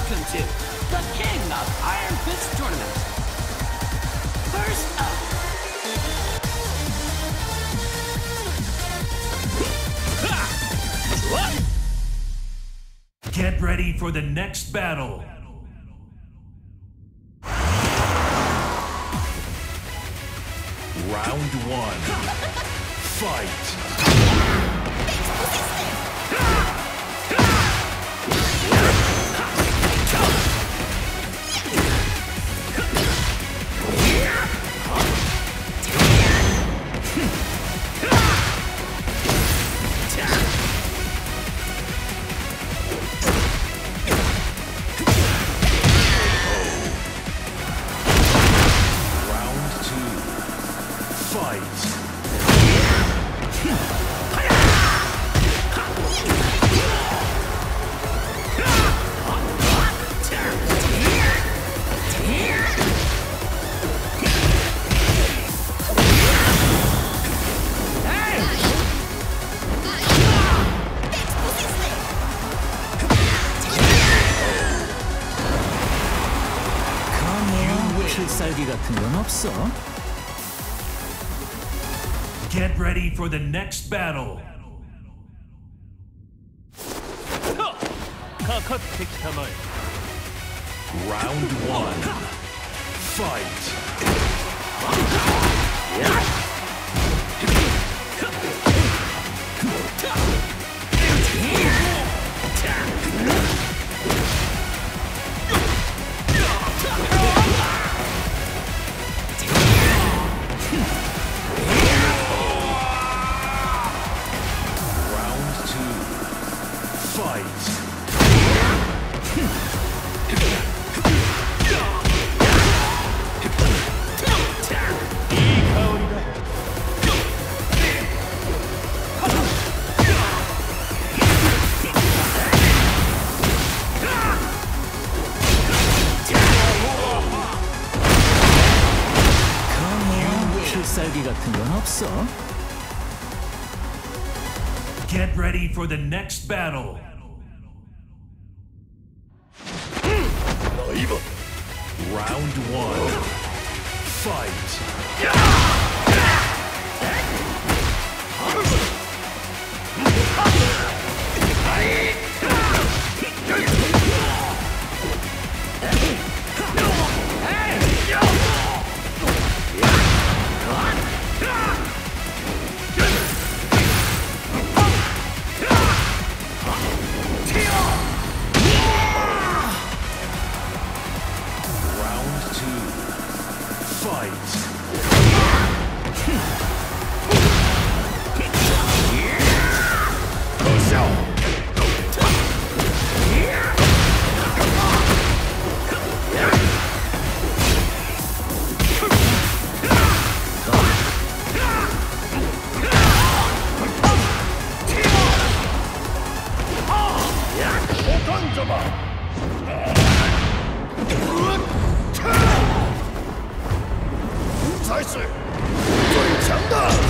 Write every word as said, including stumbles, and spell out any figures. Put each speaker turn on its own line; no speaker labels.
Welcome to the King of Iron Fist Tournament. First up.
Get ready for the next battle. Round one. Fight. Get ready for the next battle. Round one. Fight. Get ready for the next battle. Round one. Fight.
Nice! 最强的